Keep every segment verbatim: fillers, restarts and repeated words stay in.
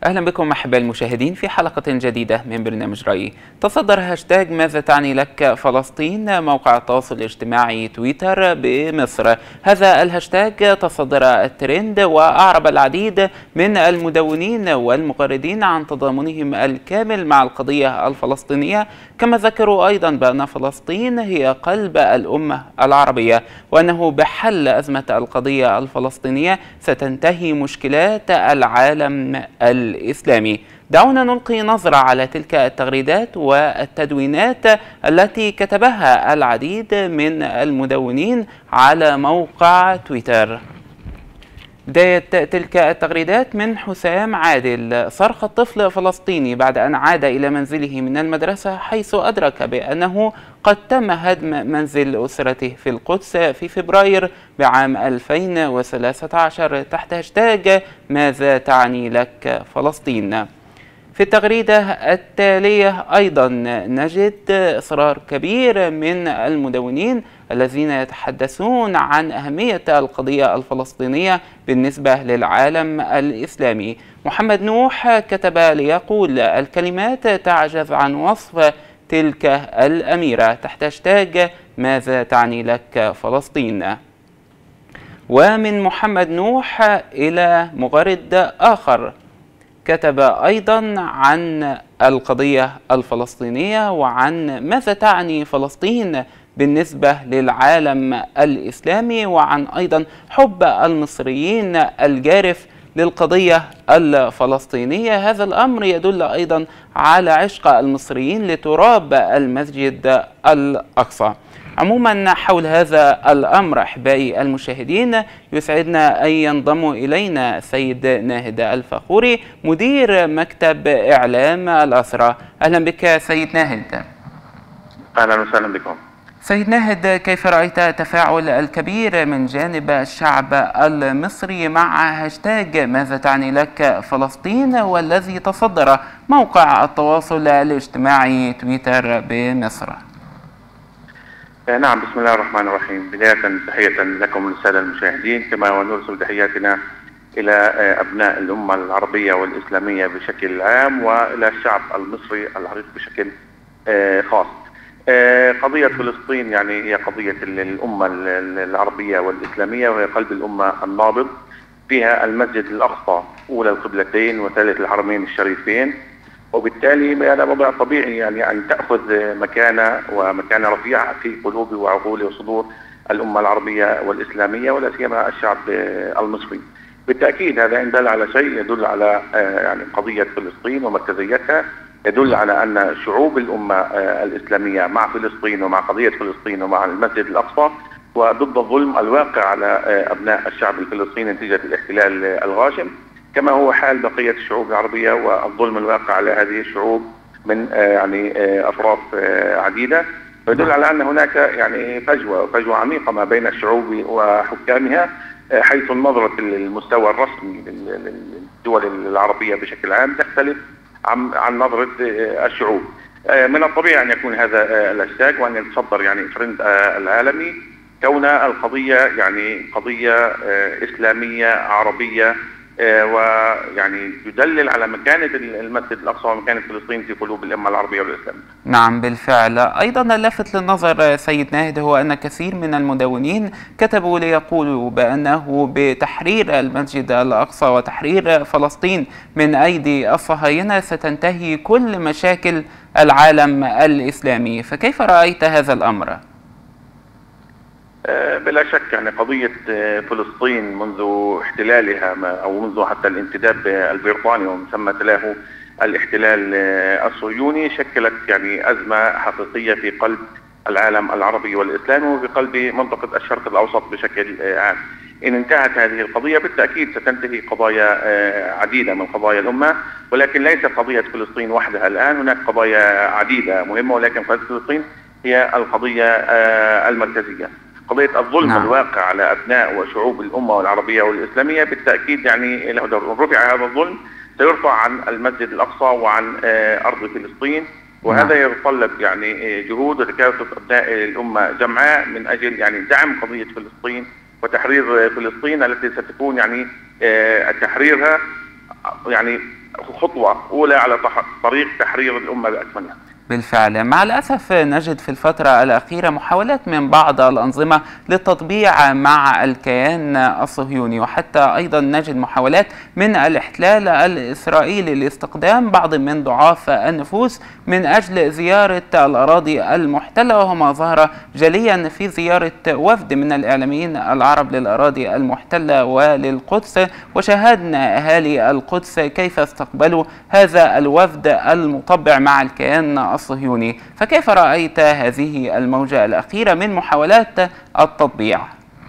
أهلا بكم أحباء المشاهدين في حلقة جديدة من برنامج رأيي. تصدر هاشتاج ماذا تعني لك فلسطين موقع التواصل الاجتماعي تويتر بمصر. هذا الهاشتاج تصدر الترند وأعرب العديد من المدونين والمغردين عن تضامنهم الكامل مع القضية الفلسطينية، كما ذكروا أيضا بأن فلسطين هي قلب الأمة العربية، وأنه بحل أزمة القضية الفلسطينية ستنتهي مشكلات العالم الإسلامي. دعونا نلقي نظرة على تلك التغريدات والتدوينات التي كتبها العديد من المدونين على موقع تويتر. بداية تلك التغريدات من حسام عادل: صرخ طفل فلسطيني بعد أن عاد إلى منزله من المدرسة، حيث أدرك بأنه قد تم هدم منزل أسرته في القدس في فبراير بعام ألفين وثلاثة عشر تحت هاشتاج ماذا تعني لك فلسطين. في التغريدة التالية أيضا نجد إصرار كبير من المدونين الذين يتحدثون عن أهمية القضية الفلسطينية بالنسبة للعالم الإسلامي. محمد نوح كتب ليقول: الكلمات تعجز عن وصف تلك الأميرة تحت هاشتاج ماذا تعني لك فلسطين. ومن محمد نوح إلى مغرد آخر كتب أيضا عن القضية الفلسطينية وعن ماذا تعني فلسطين بالنسبة للعالم الإسلامي، وعن أيضا حب المصريين الجارف للقضية الفلسطينية. هذا الأمر يدل أيضا على عشق المصريين لتراب المسجد الأقصى. عموما حول هذا الأمر أحبائي المشاهدين يسعدنا أن ينضم إلينا السيد ناهد الفخوري مدير مكتب إعلام الأسرة. أهلا بك سيد ناهد. أهلا وسهلا بكم. سيد ناهد، كيف رأيت التفاعل الكبير من جانب الشعب المصري مع هاشتاج ماذا تعني لك فلسطين، والذي تصدر موقع التواصل الاجتماعي تويتر بمصر؟ نعم، بسم الله الرحمن الرحيم. بداية تحية لكم وللسادة المشاهدين، كما ونرسل تحياتنا إلى أبناء الأمة العربية والإسلامية بشكل عام، وإلى الشعب المصري العريق بشكل خاص. قضية فلسطين يعني هي قضية الأمة العربية والإسلامية، وهي قلب الأمة النابض، فيها المسجد الأقصى أولى القبلتين وثالث الحرمين الشريفين، وبالتالي هذا وضع طبيعي يعني أن تأخذ مكانة ومكانة رفيعة في قلوب وعقول وصدور الأمة العربية والإسلامية، ولا سيما الشعب المصري. بالتأكيد هذا إن دل على شيء يدل على يعني قضية فلسطين ومركزيتها، يدل على أن شعوب الأمة الإسلامية مع فلسطين ومع قضية فلسطين ومع المسجد الأقصى وضد الظلم الواقع على أبناء الشعب الفلسطيني نتيجة الاحتلال الغاشم، كما هو حال بقية الشعوب العربية والظلم الواقع على هذه الشعوب من يعني أطراف عديدة. يدل على أن هناك يعني فجوة فجوة عميقة ما بين الشعوب وحكامها، حيث النظرة للمستوى الرسمي للدول العربية بشكل عام تختلف عن عن نظرة الشعوب. من الطبيعي أن يكون هذا الهاشتاج وأن يتصدر يعني الترند العالمي، كون القضية يعني قضية إسلامية عربية، ويعني يدلل على مكانة المسجد الأقصى ومكانة فلسطين في قلوب الأمة العربية والإسلامية. نعم بالفعل. أيضا اللافت للنظر سيد ناهد هو أن كثير من المدونين كتبوا ليقولوا بأنه بتحرير المسجد الأقصى وتحرير فلسطين من أيدي الصهاينة ستنتهي كل مشاكل العالم الإسلامي، فكيف رأيت هذا الأمر؟ بلا شك يعني قضية فلسطين منذ احتلالها أو منذ حتى الانتداب البريطاني ومن ثم تلاه الاحتلال الصهيوني شكلت يعني أزمة حقيقية في قلب العالم العربي والإسلامي وفي قلب منطقة الشرق الأوسط بشكل عام. إن انتهت هذه القضية بالتأكيد ستنتهي قضايا عديدة من قضايا الأمة، ولكن ليس قضية فلسطين وحدها الآن، هناك قضايا عديدة مهمة، ولكن قضية فلسطين هي القضية المركزية. قضية الظلم نعم. الواقع على أبناء وشعوب الأمة العربية والإسلامية بالتأكيد يعني له دور. رفع هذا الظلم سيرفع عن المسجد الأقصى وعن أرض فلسطين، وهذا نعم. يتطلب يعني جهود وتكاتف أبناء الأمة جمعاء من أجل يعني دعم قضية فلسطين وتحرير فلسطين التي ستكون يعني تحريرها يعني خطوة أولى على طريق تحرير الأمة بأكملها. بالفعل، مع الأسف نجد في الفترة الأخيرة محاولات من بعض الأنظمة للتطبيع مع الكيان الصهيوني، وحتى أيضا نجد محاولات من الاحتلال الإسرائيلي لاستخدام بعض من ضعاف النفوس من أجل زيارة الأراضي المحتلة، وهو ما ظهر جليا في زيارة وفد من الإعلاميين العرب للأراضي المحتلة وللقدس. وشاهدنا أهالي القدس كيف استقبلوا هذا الوفد المطبع مع الكيان الصهيوني. فكيف رأيت هذه الموجة الأخيرة من محاولات التطبيع؟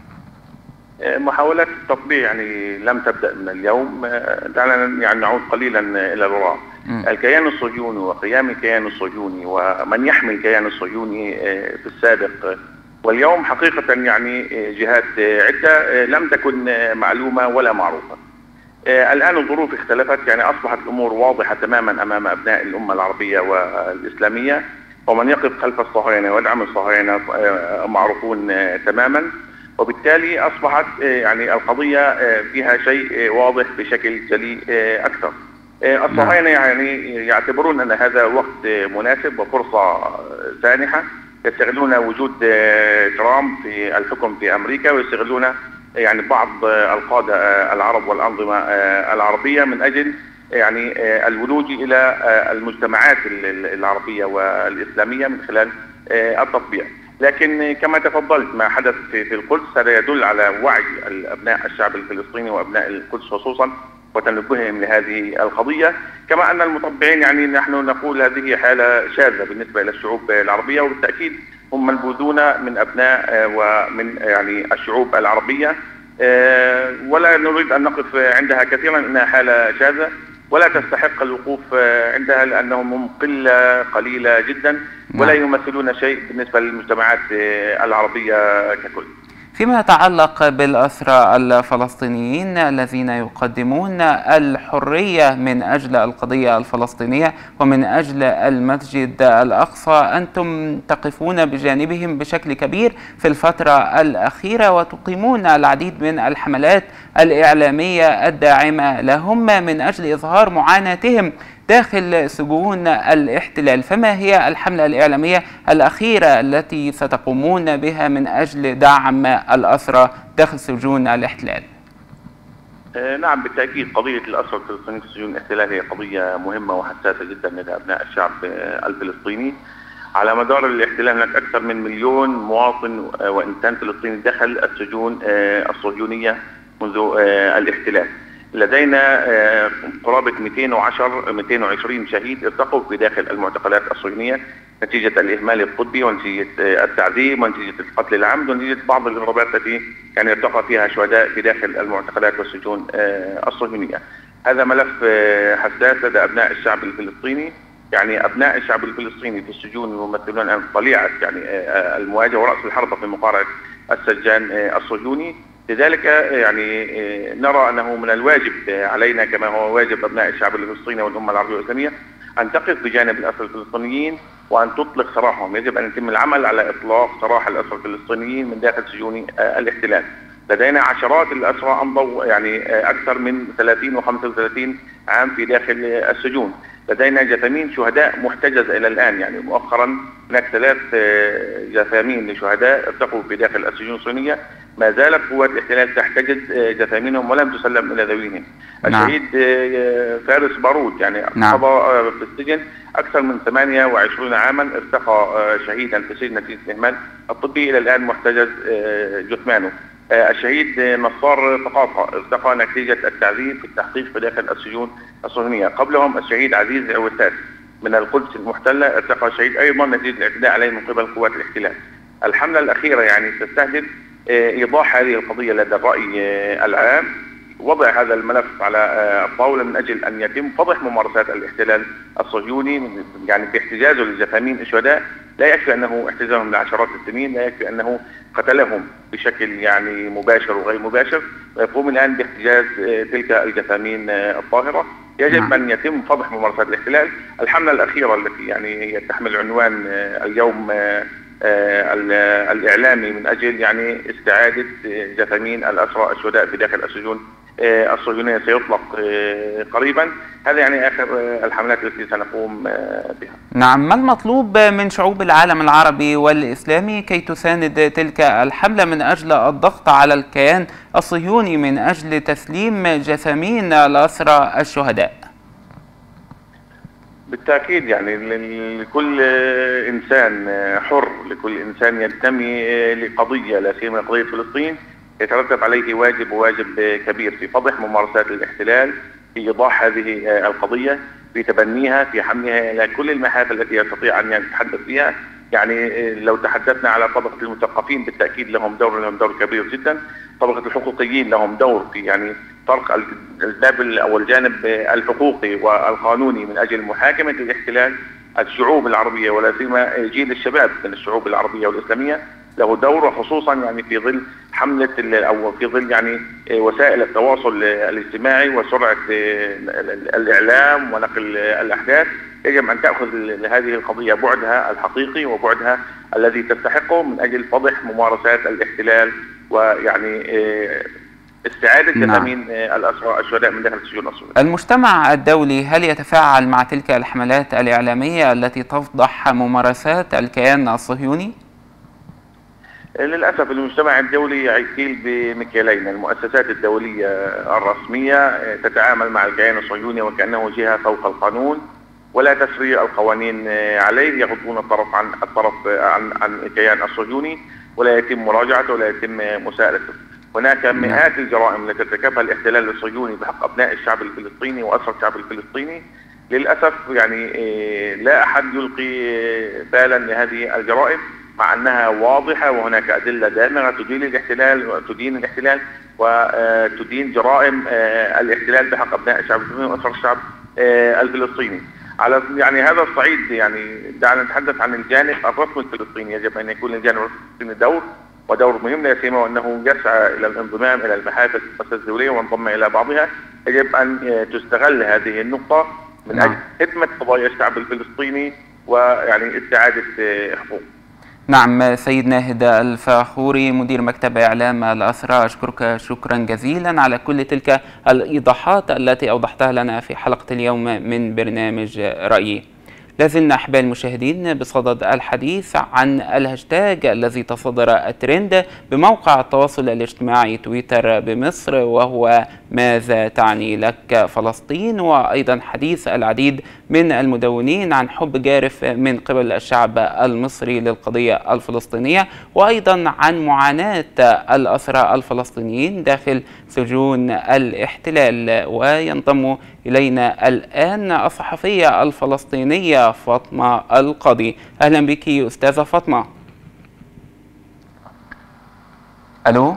محاولات التطبيع يعني لم تبدأ من اليوم. دعنا يعني نعود قليلا إلى الوراء. الكيان الصهيوني وقيام الكيان الصهيوني ومن يحمي الكيان الصهيوني في السابق واليوم حقيقة يعني جهات عدة لم تكن معلومة ولا معروفة. الآن الظروف اختلفت، يعني أصبحت الأمور واضحة تماما أمام أبناء الأمة العربية والإسلامية، ومن يقف خلف الصهاينة ويدعم الصهاينة معروفون تماما، وبالتالي أصبحت يعني القضية فيها شيء واضح بشكل جلي أكثر. الصهاينة يعني يعتبرون أن هذا وقت مناسب وفرصة سانحة، يستغلون وجود ترامب في الحكم في أمريكا، ويستغلون يعني بعض القادة العرب والأنظمة العربية من أجل يعني الولوج إلى المجتمعات العربية والإسلامية من خلال التطبيع. لكن كما تفضلت ما حدث في القدس هذا يدل على وعي أبناء الشعب الفلسطيني وأبناء القدس خصوصا وتنبههم لهذه القضية، كما أن المطبعين يعني نحن نقول هذه حالة شاذة بالنسبة إلى الشعوب العربية، وبالتأكيد هم منبوذون من أبناء ومن يعني الشعوب العربية، ولا نريد أن نقف عندها كثيرا، إنها حالة شاذة ولا تستحق الوقوف عندها، لأنهم هم قلة قليلة جدا ولا يمثلون شيء بالنسبة للمجتمعات العربية ككل. فيما يتعلق بالأسرى الفلسطينيين الذين يقدمون الحرية من أجل القضية الفلسطينية ومن أجل المسجد الأقصى، أنتم تقفون بجانبهم بشكل كبير في الفترة الأخيرة وتقيمون العديد من الحملات الإعلامية الداعمة لهم من أجل إظهار معاناتهم داخل سجون الاحتلال. فما هي الحملة الإعلامية الأخيرة التي ستقومون بها من أجل دعم الأسرى داخل سجون الاحتلال؟ نعم بالتأكيد قضية الأسرى الفلسطينيين في سجون الاحتلال هي قضية مهمة وحساسة جدا لدى أبناء الشعب الفلسطيني. على مدار الاحتلال هناك أكثر من مليون مواطن وإنسان فلسطيني دخل السجون الصهيونية منذ الاحتلال. لدينا قرابة مئتين وعشرة مئتين وعشرين شهيد ارتقوا في داخل المعتقلات الصهيونية نتيجة الإهمال الطبي ونتيجة التعذيب ونتيجة القتل العمد ونتيجة بعض الغربات التي كان يرتقى فيها شهداء في داخل المعتقلات والسجون الصهيونية. هذا ملف حساس لدى أبناء الشعب الفلسطيني، يعني أبناء الشعب الفلسطيني في السجون يمثلون أن طليعة يعني المواجهة ورأس الحربة في مقارعة السجان الصهيوني. لذلك يعني نرى أنه من الواجب علينا كما هو واجب أبناء الشعب الفلسطيني والأمة العربية والإسلامية أن تقف بجانب الأسرى الفلسطينيين وأن تطلق سراحهم. يجب أن يتم العمل على إطلاق سراح الأسرى الفلسطينيين من داخل سجون الاحتلال. لدينا عشرات الأسرى أمضوا يعني أكثر من ثلاثين وخمسة وثلاثين عام في داخل السجون. لدينا جثامين شهداء محتجزة إلى الآن، يعني مؤخرا هناك ثلاث جثامين لشهداء ارتقوا في داخل السجون الصهيونية، ما زالت قوات الاحتلال تحتجز جثامينهم ولم تسلم إلى ذويهم. الشهيد فارس بارود يعني قضى في السجن أكثر من ثمانية وعشرين عاما، ارتقى شهيدا في السجن نتيجة الإهمال الطبي، إلى الآن محتجز جثمانه. الشهيد نصار ثقافة ارتقى نتيجة التعذيب في التحقيق في داخل السجون الصهيونية. قبلهم الشهيد عزيز عوسات من القدس المحتلة ارتقى شهيد أيضا نتيجة الاعتداء عليه من قبل قوات الاحتلال. الحملة الأخيرة يعني تستهدف إيضاح هذه القضية لدى الرأي العام، وضع هذا الملف على الطاولة من أجل أن يتم فضح ممارسات الاحتلال الصهيوني، يعني باحتجازه للجثامين الشهداء. لا يكفي أنه احتجازهم لعشرات السنين، لا يكفي أنه قتلهم بشكل يعني مباشر وغير مباشر، ويقوم الآن باحتجاز تلك الجثامين الطاهرة. يجب أن يتم فضح ممارسات الاحتلال. الحملة الأخيرة التي يعني هي تحمل عنوان اليوم الإعلامي من أجل يعني استعادة جثامين الأسرى الشهداء في داخل السجون الصهيونية سيطلق قريبا. هذا يعني آخر الحملات التي سنقوم بها. نعم، ما المطلوب من شعوب العالم العربي والإسلامي كي تساند تلك الحملة من أجل الضغط على الكيان الصهيوني من أجل تسليم جثامين الأسرى الشهداء؟ بالتأكيد يعني لكل إنسان حر، لكل إنسان ينتمي لقضية لا سيما قضية فلسطين يترتب عليه واجب وواجب كبير في فضح ممارسات الاحتلال، في إيضاح هذه القضية، في تبنيها، في حملها إلى كل المحافل التي يستطيع أن يتحدث فيها. يعني لو تحدثنا على طبقة المثقفين بالتأكيد لهم دور لهم دور كبير جدا. طبقة الحقوقيين لهم دور في يعني طرق الباب أو الجانب الحقوقي والقانوني من أجل محاكمة الاحتلال. الشعوب العربية ولا سيما جيل الشباب من الشعوب العربية والإسلامية له دور، وخصوصا يعني في ظل حملة او في ظل يعني وسائل التواصل الاجتماعي وسرعة الإعلام ونقل الأحداث. يجب أن تأخذ هذه القضية بعدها الحقيقي وبعدها الذي تستحقه من أجل فضح ممارسات الاحتلال ويعني استعادة جثامين الأسرى الشهداء من داخل السجون الصهيونية. المجتمع الدولي هل يتفاعل مع تلك الحملات الإعلامية التي تفضح ممارسات الكيان الصهيوني؟ للأسف المجتمع الدولي يكيل بمكيالين. المؤسسات الدولية الرسمية تتعامل مع الكيان الصهيوني وكأنه جهة فوق القانون ولا تسري القوانين عليه، يغضون الطرف عن الطرف عن عن الكيان الصهيوني ولا يتم مراجعته ولا يتم مساءلته. هناك مئات الجرائم التي ارتكبها الاحتلال الصهيوني بحق أبناء الشعب الفلسطيني وأسرى الشعب الفلسطيني. للأسف يعني لا أحد يلقي بالا لهذه الجرائم مع أنها واضحة، وهناك أدلة دامغة تدين الاحتلال وتدين الاحتلال وتدين جرائم الاحتلال بحق أبناء الشعب الفلسطيني وأسرى الشعب الفلسطيني. على يعني هذا الصعيد يعني دعنا نتحدث عن الجانب الرسمي الفلسطيني. يجب أن يكون الجانب الفلسطيني دور ودور مهم لا سيما وأنه يسعى إلى الانضمام إلى المحافل الدولية وانضم إلى بعضها. يجب أن تستغل هذه النقطة من أجل خدمة قضايا الشعب الفلسطيني ويعني استعادة حقوقه. نعم، سيد ناهد الفاخوري مدير مكتب إعلام الأسرى، أشكرك شكرا جزيلا على كل تلك الإيضاحات التي أوضحتها لنا في حلقة اليوم من برنامج رأيي. لازلنا أحبائي المشاهدين بصدد الحديث عن الهاشتاج الذي تصدر الترند بموقع التواصل الاجتماعي تويتر بمصر، وهو ماذا تعني لك فلسطين، وأيضا حديث العديد من المدونين عن حب جارف من قبل الشعب المصري للقضية الفلسطينية، وأيضا عن معاناة الأسرى الفلسطينيين داخل سجون الاحتلال. وينضم إلينا الآن الصحفية الفلسطينية فاطمة القاضي. أهلا بك أستاذة فاطمة. ألو،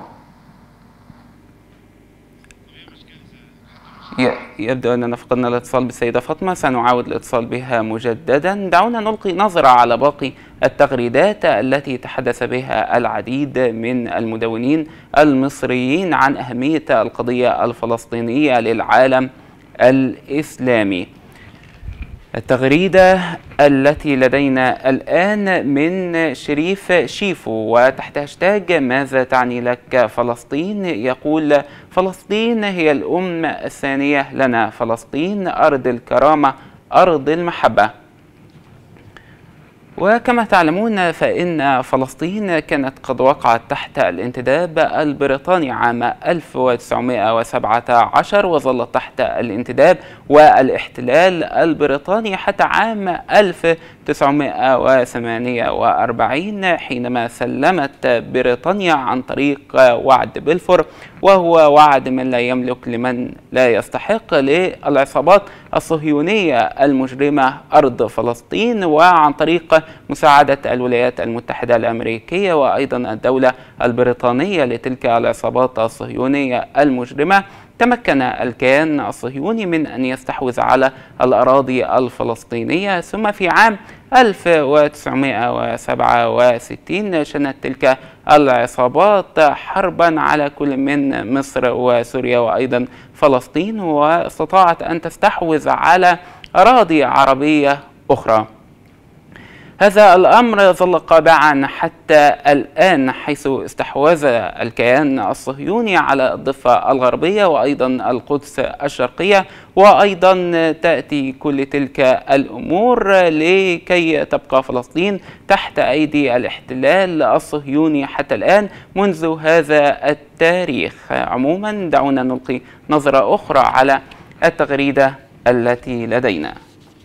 يبدو أننا فقدنا الاتصال بالسيدة فاطمة، سنعاود الاتصال بها مجددا. دعونا نلقي نظرة على باقي التغريدات التي تحدث بها العديد من المدونين المصريين عن أهمية القضية الفلسطينية للعالم الإسلامي. التغريدة التي لدينا الآن من شريف شيفو وتحت هاشتاج ماذا تعني لك فلسطين، يقول: فلسطين هي الأم الثانية لنا، فلسطين أرض الكرامة، أرض المحبة. وكما تعلمون فإن فلسطين كانت قد وقعت تحت الانتداب البريطاني عام ألف وتسعمائة وسبعة عشر، وظلت تحت الانتداب والاحتلال البريطاني حتى عام ألف وتسعمائة وثمانية وأربعين حينما سلمت بريطانيا عن طريق وعد بلفور، وهو وعد من لا يملك لمن لا يستحق للعصابات الصهيونية المجرمة أرض فلسطين، وعن طريق مساعدة الولايات المتحدة الأمريكية وأيضا الدولة البريطانية لتلك العصابات الصهيونية المجرمة، تمكن الكيان الصهيوني من أن يستحوذ على الأراضي الفلسطينية. ثم في عام ألف وتسعمائة وسبعة وستين شنت تلك العصابات حربا على كل من مصر وسوريا وأيضا فلسطين، واستطاعت أن تستحوذ على أراضي عربية أخرى. هذا الأمر ظل قابعا حتى الآن، حيث استحوذ الكيان الصهيوني على الضفة الغربية وأيضا القدس الشرقية، وأيضا تأتي كل تلك الأمور لكي تبقى فلسطين تحت أيدي الاحتلال الصهيوني حتى الآن منذ هذا التاريخ. عموما دعونا نلقي نظرة أخرى على التغريدة التي لدينا.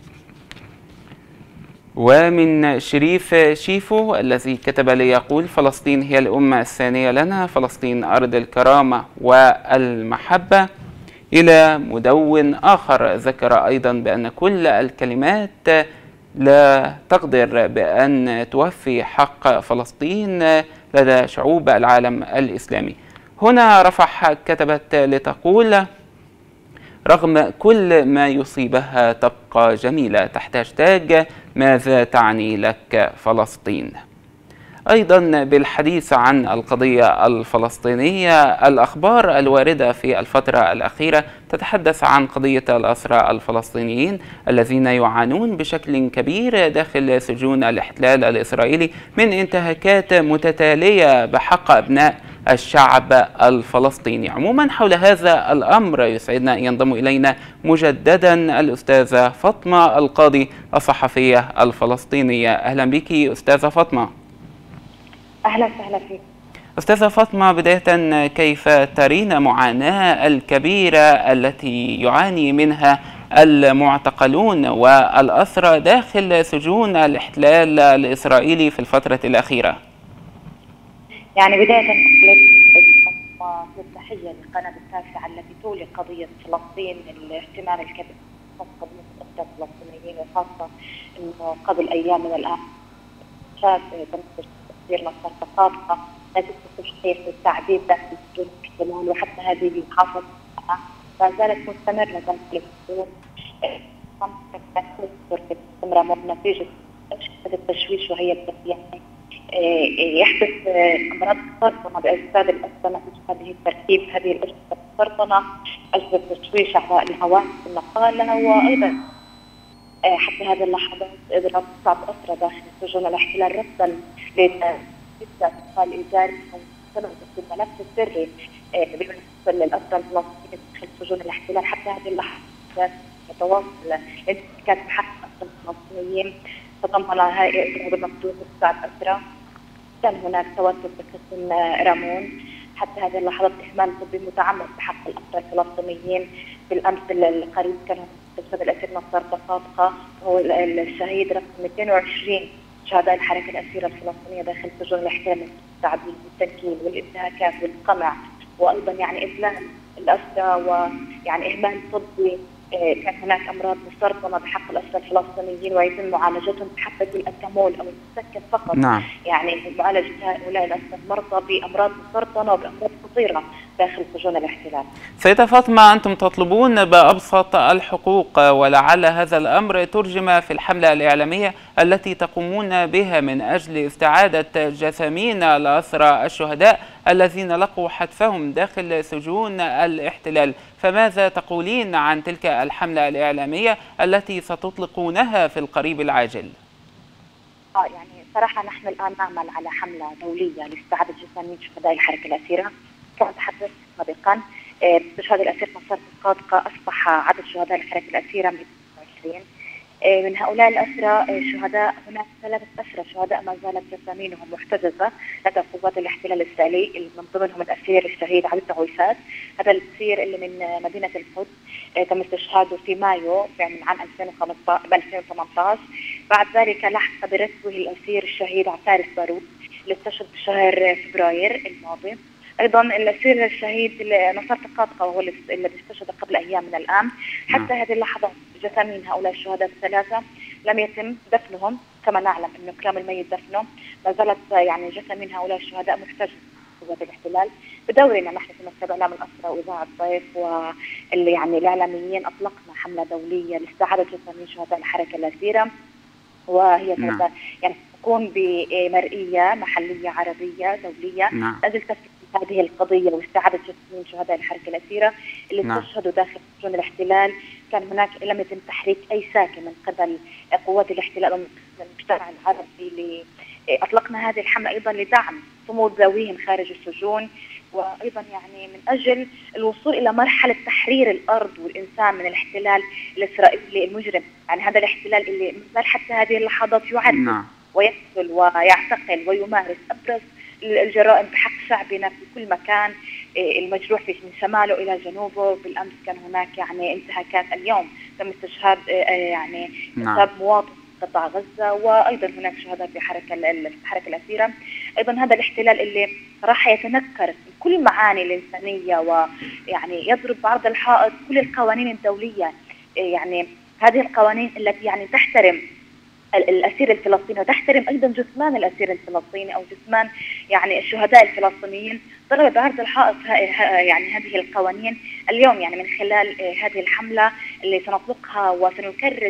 ومن شريف شيفو الذي كتب لي يقول: فلسطين هي الأمة الثانية لنا، فلسطين أرض الكرامة والمحبة. إلى مدون آخر ذكر أيضا بأن كل الكلمات لا تقدر بأن توفي حق فلسطين لدى شعوب العالم الإسلامي. هنا رفح كتبت لتقول: رغم كل ما يصيبها تبقى جميلة، تحت هاشتاج ماذا تعني لك فلسطين. أيضا بالحديث عن القضية الفلسطينية، الأخبار الواردة في الفترة الأخيرة تتحدث عن قضية الأسرى الفلسطينيين الذين يعانون بشكل كبير داخل سجون الاحتلال الإسرائيلي من انتهاكات متتالية بحق أبناء الشعب الفلسطيني. عموما حول هذا الأمر يسعدنا أن ينضم إلينا مجددا الأستاذة فاطمة القاضي الصحفية الفلسطينية. أهلا بك أستاذة فاطمة. أهلا وسهلا فيك أستاذة فاطمة، بداية كيف ترين معاناة الكبيرة التي يعاني منها المعتقلون والأسرى داخل سجون الاحتلال الإسرائيلي في الفترة الأخيرة؟ يعني بداية التحية للقناة التاسعة التي تولي قضية فلسطين الاهتمام الكبير بقضية الأسرى الفلسطينيين، وخاصة أنه قبل أيام من الآن شاف تمثيل نصر ثقافة نتيجة التشخيص والتعذيب داخل سجون الاحتلال، وحتى هذه المحافظة ما زالت مستمرة داخل السجون مستمرة نتيجة التشويش وهي يعني يحدث امراض السرطان باجساد الاسرى نتيجه هذه التركيب هذه الاجساد السرطانه، اجساد تشويش على الهواء في النقاله. وايضا حتى هذه اللحظات اضراب تسعه اسرى داخل سجون الاحتلال رفضا لاستقبال ايجاري في الملف السري بالنسبه للاسرى الفلسطينيين داخل سجون الاحتلال. حتى هذه اللحظات متواصل الانتهاكات بحق الاسرى الفلسطينيين، تضمن هيئة الإرهاب المقدور تسعة أسرى. كان هناك توتر بقسم رامون. حتى هذه اللحظات إهمال طبي متعمد بحق الأسرى الفلسطينيين. بالأمس القريب كان مستشفى الأسير نصر دقاقة هو الشهيد رقم مئتين وعشرين شهداء الحركة الأسيرة الفلسطينية داخل سجون الاحتلال من التعذيب والتنكيل والانتهاكات والقمع، وأيضا يعني إذلال الأسرى ويعني إهمال طبي. كان هناك امراض مسرطنه بحق الاسرى الفلسطينيين ويتم معالجتهم بحبه الاتامول او المسكن فقط. نعم. يعني معالجه هؤلاء الاسرى المرضى بامراض مسرطنه وبامراض خطيره داخل سجون الاحتلال. سيدة فاطمة، أنتم تطلبون بأبسط الحقوق، ولعل هذا الأمر ترجم في الحملة الإعلامية التي تقومون بها من أجل استعادة جثامين الأسرى الشهداء الذين لقوا حتفهم داخل سجون الاحتلال. فماذا تقولين عن تلك الحملة الإعلامية التي ستطلقونها في القريب العاجل؟ آه يعني صراحة نحن الآن نعمل على حملة دولية لاستعادة جثامين شهداء الحركة الأسيرة. كما تحدثت سابقا باستشهاد الأسير نصر دقاقة أصبح عدد شهداء الحركة الأسيرة مئتين وعشرين. من هؤلاء الأسرى شهداء هناك ثلاثة أسرى شهداء ما زالت جثامينهم محتجزة لدى قوات الاحتلال الإسرائيلي، من ضمنهم الأسير الشهيد علي عويفات. هذا الأسير اللي من مدينة القدس تم استشهاده في مايو من عام ألفين وثمانية عشر. بعد ذلك لحق برتبه الأسير الشهيد عفارس باروت اللي استشهد بشهر فبراير الماضي. ايضا الاسير الشهيد نصر دقاقة وهو الذي استشهد قبل ايام من الان. حتى هذه اللحظه جثامين هؤلاء الشهداء الثلاثه لم يتم دفنهم، كما نعلم انه كرام الميت دفنه. ما زالت يعني جثامين هؤلاء الشهداء محتجزه قوات الاحتلال. بدورنا نحن في مكتب اعلام الاسرى واذاعه الضيف واللي يعني الاعلاميين اطلقنا حمله دوليه لاستعاده جثامين شهداء الحركه الاسيره، وهي نعم. يعني تكون بمرئيه محليه عربيه دوليه نعم. لاجل تثبيت هذه القضية واستعادة جثمان شهداء الحركة الأثيرة اللي نعم. استشهدوا داخل سجون الاحتلال. كان هناك لم يتم تحريك أي ساكن من قبل قوات الاحتلال ومن المجتمع العربي. ل... أطلقنا هذه الحملة أيضا لدعم صمود ذويهم خارج السجون، وأيضا يعني من أجل الوصول إلى مرحلة تحرير الأرض والإنسان من الاحتلال الإسرائيلي المجرم. يعني هذا الاحتلال اللي مثل حتى هذه اللحظات يعذب نعم. ويقتل ويعتقل ويمارس أبرز الجرائم بحق شعبنا في كل مكان، المجروح في من شماله إلى جنوبه. بالأمس كان هناك يعني انتهاكات، اليوم تم استشهاد يعني نعم. مواطن قطاع غزة، وأيضا هناك شهداء في حركة الحركة الأثيرة. أيضا هذا الاحتلال اللي راح يتنكر كل المعاني الإنسانية ويعني يضرب بعرض الحائط كل القوانين الدولية. يعني هذه القوانين التي يعني تحترم الأسير الفلسطيني وتحترم أيضا جثمان الأسير الفلسطيني أو جثمان يعني الشهداء الفلسطينيين، ضربت بعرض الحائط يعني هذه القوانين اليوم. يعني من خلال هذه الحملة اللي سنطلقها وسنكرس،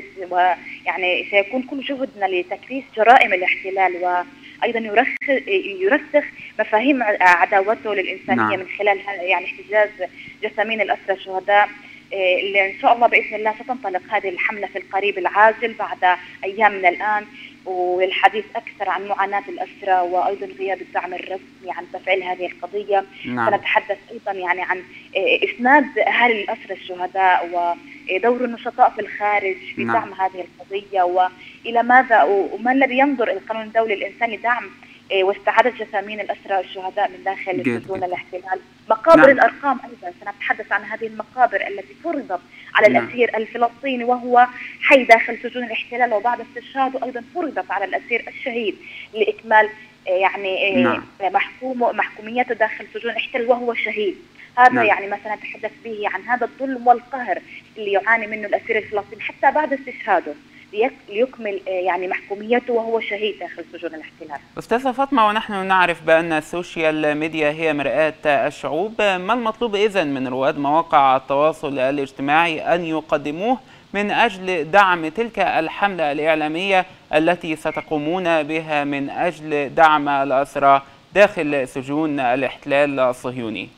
ويعني سيكون كل جهدنا لتكريس جرائم الاحتلال وأيضا يرسخ يرسخ مفاهيم عداوته للإنسانية نعم. من خلال يعني احتجاز جثامين الأسرى الشهداء، اللي إن شاء الله بإذن الله ستنطلق هذه الحملة في القريب العاجل بعد أيام من الآن، والحديث أكثر عن معاناة الأسرى وأيضا غياب الدعم الرسمي عن تفعيل هذه القضية نعم. سنتحدث أيضا يعني عن إسناد أهالي الأسرى الشهداء ودور النشطاء في الخارج في نعم. دعم هذه القضية، وإلى ماذا وما الذي ينظر القانون الدولي الإنساني لدعم واستعادة جثامين الأسرى الشهداء من داخل سجون الاحتلال. مقابر نعم. الأرقام أيضا سنتحدث عن هذه المقابر التي فرضت على نعم. الأسير الفلسطيني وهو حي داخل سجون الاحتلال، وبعد استشهاده أيضا فرضت على الأسير الشهيد لإكمال يعني نعم. محكوم محكوميته داخل سجون الاحتلال وهو شهيد. هذا نعم. يعني ما سنتحدث به عن هذا الظلم والقهر اللي يعاني منه الأسير الفلسطيني حتى بعد استشهاده ليكمل يعني محكوميته وهو شهيد داخل سجون الاحتلال. أستاذة فاطمة، ونحن نعرف بأن السوشيال ميديا هي مرآة الشعوب، ما المطلوب إذن من رواد مواقع التواصل الاجتماعي أن يقدموه من أجل دعم تلك الحملة الإعلامية التي ستقومون بها من أجل دعم الأسرى داخل سجون الاحتلال الصهيوني؟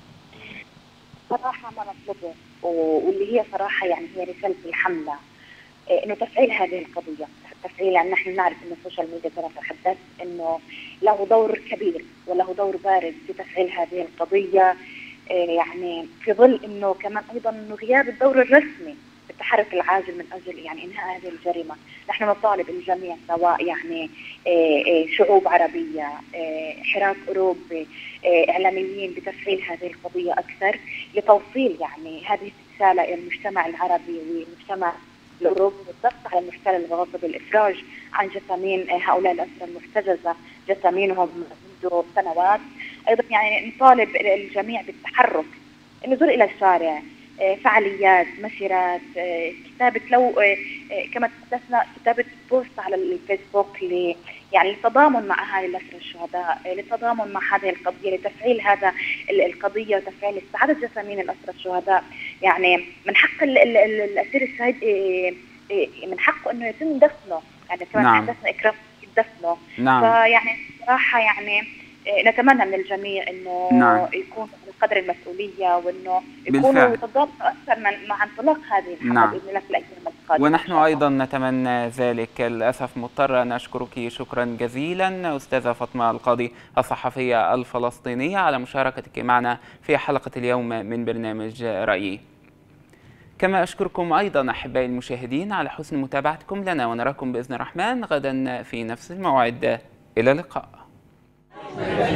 صراحة ما نطلبه، واللي هي صراحة يعني هي رسالة الحملة انه تفعيل هذه القضيه، تفعيل. يعني نحن نعرف ان السوشيال ميديا كما تحدثت انه له دور كبير وله دور بارز في تفعيل هذه القضيه، يعني في ظل انه كمان ايضا انه غياب الدور الرسمي في التحرك العاجل من اجل يعني انهاء هذه الجريمه. نحن نطالب الجميع سواء يعني شعوب عربيه، حراك اوروبي، اعلاميين بتفعيل هذه القضيه اكثر لتوصيل يعني هذه الرساله الى المجتمع العربي والمجتمع الأوروبي بالضغط على المحتل الغاصب بالإفراج عن جثامين هؤلاء الأسرى المحتجزة جثامينهم منذ سنوات. أيضا يعني نطالب الجميع بالتحرك، النزول إلى الشارع، فعاليات، مسيرات، كتابة لو كما تحدثنا كتابة بوست على الفيسبوك ل يعني للتضامن مع أهالي الأسرى الشهداء، للتضامن مع هذه القضية، لتفعيل هذا القضية وتفعيل استعادة جثامين الأسرى الشهداء. يعني من حق الأسير الشهيد من حقه إنه يتم دفنه، يعني كما نعم. تحدثنا إكرام دفنه نعم. فيعني صراحة يعني نتمنى من الجميع إنه نعم. يكون بقدر المسؤولية وإنه يكونوا يتضامنوا أكثر من مع انطلاق هذه الحملة نعم. بإذن الله في الأيام القادمة. ونحن أيضا نتمنى ذلك. للأسف مضطرة أن أشكرك شكرا جزيلا أستاذة فاطمة القاضي الصحفية الفلسطينية على مشاركتك معنا في حلقة اليوم من برنامج رأيي. كما أشكركم أيضا أحبائي المشاهدين على حسن متابعتكم لنا، ونراكم بإذن الرحمن غدا في نفس الموعد. إلى اللقاء.